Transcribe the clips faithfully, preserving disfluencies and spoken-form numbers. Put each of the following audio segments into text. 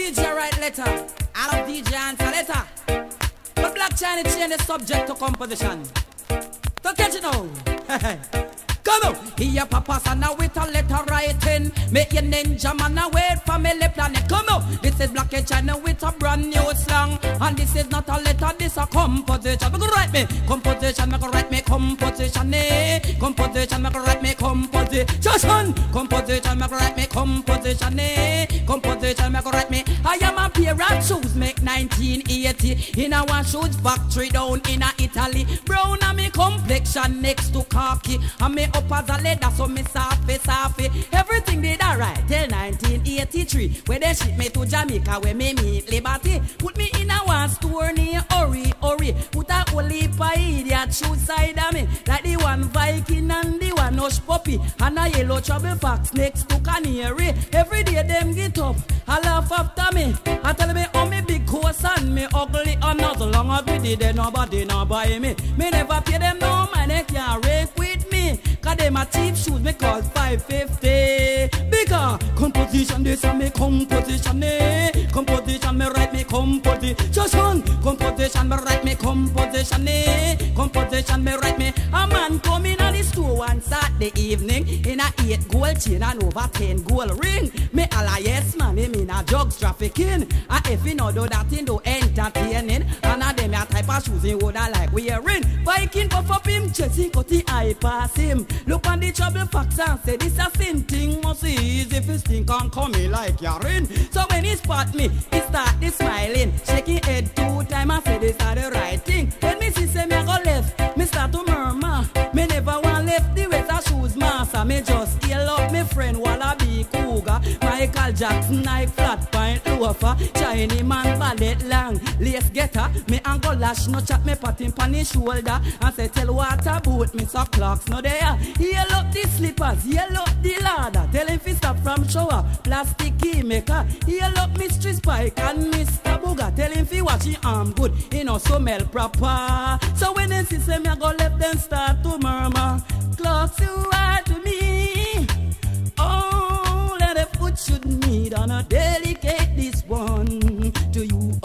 D J write letter, I love D J answer letter. But Black China change the subject to composition. Don't catch it now. Come on, here Papa Sana with a letter writing. Make your ninja man wait for me left planet. Come on, this is Black China with a brand new slang. And this is not a letter, this a composition. Make write me composition, make write me composition. Eh, composition, make write me composition. Composition, make write me composition. Eh, composition, make write me. I am a pair of shoes make nineteen eighty in a one shoes factory down in a Italy. Brown and me complexion next to khaki. And me up as a leather, so me safi safi. Everything did alright till nineteen eighty-three, where they ship me to Jamaica, where me meet Liberty. Put me in a one store near Ori Ori. Put a whole heap of idiot shoes side of me, like the one Viking and the one Hush Puppy, and a yellow trouble fox next to Canary. Every day them get up, I laugh after me. I tell me how me big horse and me ugly, and not so long as we did it, nobody not buy me. Me never pay them no man, they can't rake with me. Cause them a cheap shoes me cost five fifty. Bigger composition, this a me composition. Eh, composition me write me composition. Composition me write me composition. Eh, composition me write me. A man come in at the store one Saturday evening in a eight gold chain and over ten gold ring. Me alla yes man, me mean a drugs trafficking. And if you know do that thing do entertaining, and a them a type of shoes he woulda like wearing. Viking puff up him chest, he cut the eye pass him. Look on the trouble facts and say this a sin thing must be easy if his thing can't come me like urine. So when he spot me, he start the smiling, shaking head two times and say this are the right thing. When me see say me a go left, me start to murmur. Me never want left the way the shoes master. Me just scale up me friend Wallaby Cougar, Michael Jackson, Nike flat pint loafer, Chinese man ballet long lace getter. Me and go lash no chat me pat him on his shoulder and say tell what about me so clocks no there. Yell up the slippers, yell up the ladder. Tell him fi stop from shower, plastic key maker. Yell up Mister Spike and Mister Booger. Tell him fi watch his arm good, he no smell proper. So when they see say me I go left them start to murmur. Clocks you are to me. Oh, let a foot should need on a dedicate this one to you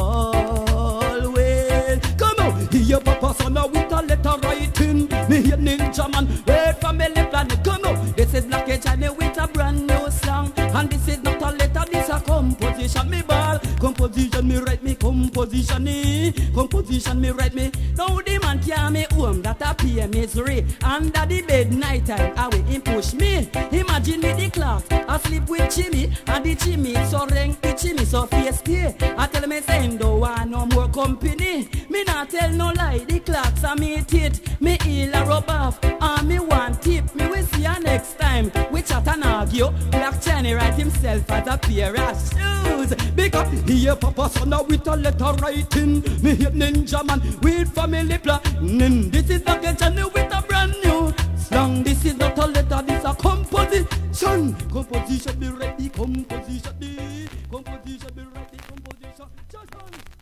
always. Come on, here Papa Sana with a letter writing. Me hear ninja man, wait for me left planet. Come on, this is Black China with a brand new song. And this is not a letter, this a composition. Me ball, composition me write me composition. Eh, composition me write me. Now the man carry me home, that a pay misery. Under the bed night time, I will him push me. Imagine me the clock, I sleep with Jimmy, and the Jimmy so ring, the Jimmy so face day. I tell me say him don't want no more company. Me not tell no lie, the clocks are me tit. Me heal a rub off, and me one tip. Me will see ya next time. We chat and argue. Black China write himself as a pair of shoes. Because here Papa Sana with a letter writing. Me hear ninja man with family planning. This is Black China with a brand new song. This is not a letter, this a composition. Composition be ready, composition be. Composition be ready, composition.